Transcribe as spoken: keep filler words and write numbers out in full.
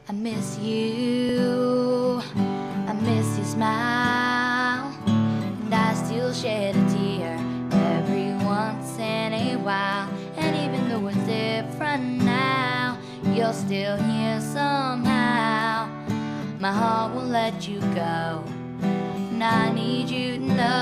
I miss you, I miss your smile, and I still shed a tear every once in a while. And even though it's different now, you're still here somehow. My heart won't let you go, and I need you to know